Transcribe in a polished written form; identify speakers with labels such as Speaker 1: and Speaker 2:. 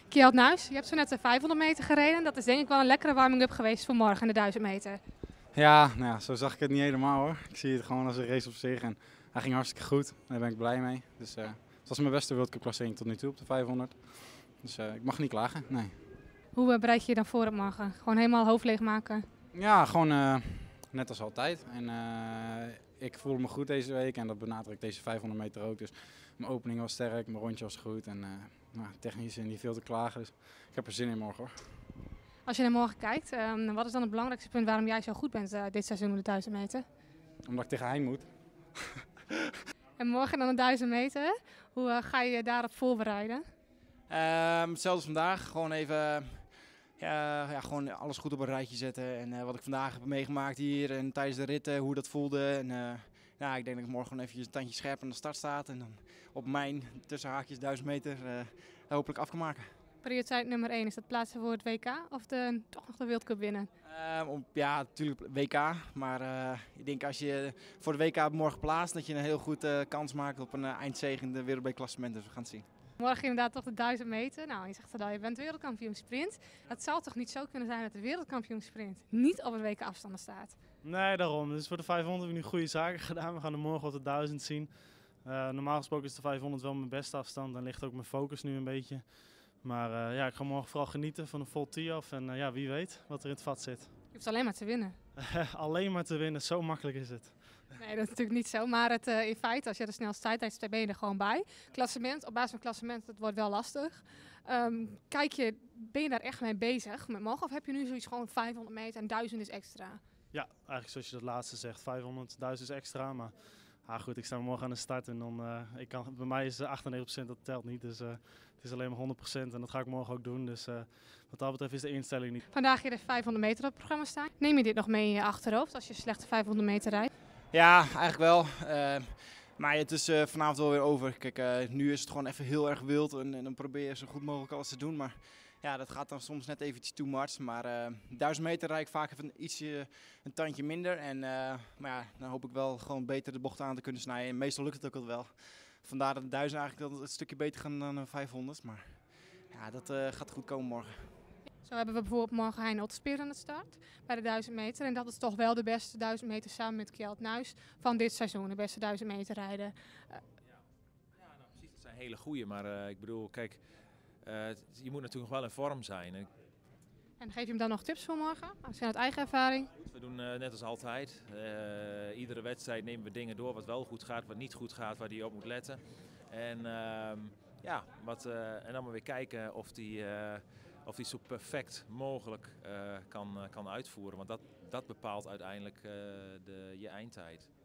Speaker 1: Kjeld Nuis, je hebt zo net de 500 meter gereden. Dat is denk ik wel een lekkere warming-up geweest voor morgen in de 1000 meter.
Speaker 2: Ja, nou ja, zo zag ik het niet helemaal hoor. Ik zie het gewoon als een race op zich en hij ging hartstikke goed. Daar ben ik blij mee. Dus het was mijn beste World Cup klassering tot nu toe op de 500. Dus ik mag niet klagen, nee.
Speaker 1: Hoe bereid je je dan voor op morgen? Gewoon helemaal hoofd leeg maken?
Speaker 2: Ja, gewoon net als altijd. En ik voelde me goed deze week en dat benadrukt deze 500 meter ook. Dus mijn opening was sterk, mijn rondje was goed en nou, technisch niet veel te klagen. Dus ik heb er zin in morgen hoor.
Speaker 1: Als je naar morgen kijkt, wat is dan het belangrijkste punt waarom jij zo goed bent dit seizoen op de 1000 meter?
Speaker 2: Omdat ik tegen Hein moet.
Speaker 1: En morgen dan de 1000 meter. Hoe ga je je daarop voorbereiden?
Speaker 3: Hetzelfde als vandaag. Gewoon even gewoon alles goed op een rijtje zetten. En wat ik vandaag heb meegemaakt hier en tijdens de ritten, hoe dat voelde. En ja, ik denk dat ik morgen gewoon even een tandje scherp aan de start staat. En dan op mijn, tussen haakjes, 1000 meter hopelijk af kan maken.
Speaker 1: Prioriteit nummer 1, is dat plaatsen voor het WK of toch nog de World Cup winnen?
Speaker 3: Ja, natuurlijk WK. Maar ik denk als je voor de WK morgen plaatst, dat je een heel goed kans maakt op een eindzege in de wereldbekerklassement. Dus we gaan het zien.
Speaker 1: Morgen inderdaad toch de 1000 meter. Nou, je zegt al, je bent wereldkampioen sprint. Het zou toch niet zo kunnen zijn dat de wereldkampioen sprint niet op een WK afstanden staat?
Speaker 4: Nee, daarom. Dus voor de 500 hebben we nu goede zaken gedaan. We gaan er morgen op de 1000 zien. Normaal gesproken is de 500 wel mijn beste afstand. Dan ligt ook mijn focus nu een beetje. Maar ja, ik ga morgen vooral genieten van een vol tee-off. En ja, wie weet wat er in het vat zit.
Speaker 1: Je hoeft alleen maar te winnen.
Speaker 4: Alleen maar te winnen, zo makkelijk is het.
Speaker 1: Nee, dat is natuurlijk niet zo. Maar in feite, als je de snelste tijd hebt, ben je er gewoon bij. Klassement, op basis van klassement, dat wordt wel lastig. Ben je daar echt mee bezig met morgen? Of heb je nu zoiets gewoon 500 meter en 1000 is extra?
Speaker 4: Ja, eigenlijk zoals je dat laatste zegt, 500, 1000 is extra. Maar goed, ik sta morgen aan de start en dan, bij mij is 98%, dat telt niet. Dus het is alleen maar 100% en dat ga ik morgen ook doen. Dus wat dat betreft is de instelling niet.
Speaker 1: Vandaag hier de 500 meter op het programma staan. Neem je dit nog mee in je achterhoofd als je slechte 500 meter rijdt?
Speaker 3: Ja, eigenlijk wel. Maar het is vanavond wel weer over. Kijk, nu is het gewoon even heel erg wild en dan probeer je zo goed mogelijk alles te doen. Maar ja, dat gaat dan soms net eventjes too much. Maar 1000 meter rijd ik vaak even een tandje minder. Maar ja, dan hoop ik wel gewoon beter de bocht aan te kunnen snijden. En meestal lukt het ook wel. Vandaar dat de 1000 eigenlijk wel een stukje beter gaan dan de 500. Maar ja, dat gaat goed komen morgen.
Speaker 1: Zo hebben we bijvoorbeeld morgen Hein Otterspeer aan de start bij de 1000 meter. En dat is toch wel de beste 1000 meter samen met Kjeld Nuis van dit seizoen. De beste 1000 meter rijden.
Speaker 5: Ja, nou precies. Dat zijn hele goeie. Maar ik bedoel, kijk, je moet natuurlijk nog wel in vorm zijn.
Speaker 1: En geef je hem dan nog tips voor morgen? Uit eigen ervaring?
Speaker 5: We doen net als altijd. Iedere wedstrijd nemen we dingen door wat wel goed gaat, wat niet goed gaat, waar hij op moet letten. En dan maar weer kijken of die zo perfect mogelijk kan uitvoeren. Want dat bepaalt uiteindelijk je eindtijd.